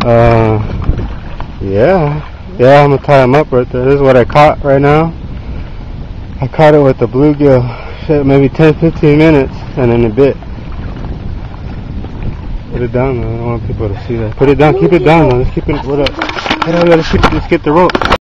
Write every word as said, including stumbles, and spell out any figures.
Uh, yeah. Yeah, I'm gonna tie him up right there. This is what I caught right now. I caught it with the bluegill. Shit, maybe ten fifteen minutes, and then it bit. Put it down though. I don't want people to see that. Put it down. Keep it down though. Let's keep it. What up? Let's keep. Let's get the rope.